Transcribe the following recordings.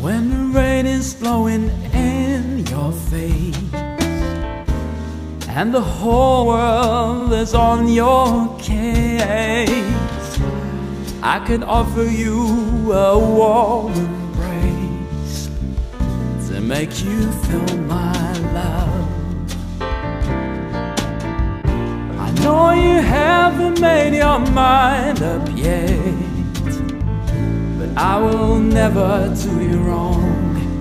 when the rain is blowing in your face and the whole world is on your case, I could offer you a warm embrace to make you feel my love. I know you haven't made your mind up yet, but I will never do you wrong.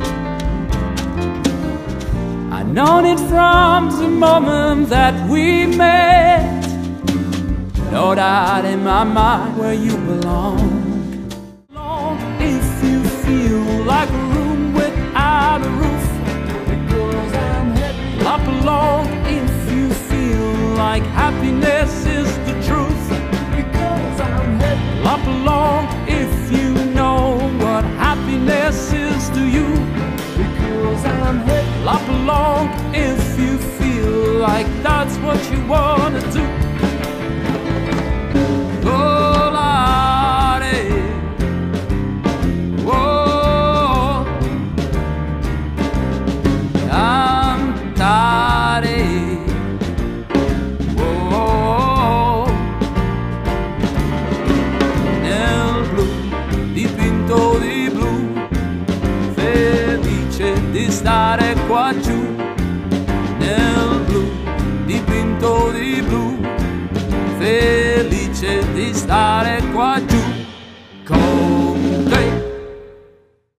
I known it from the moment that we met. No doubt in my mind where you belong. If you feel like a room without a roof, because I'm happy. Clap along if you feel like happiness is the truth, because I'm happy. Clap along if you know what happiness is to you, because I'm happy. Clap along if you feel like that's what you wanna do. Di stare qua giù nel blu, dipinto di blu, felice di stare qua giù.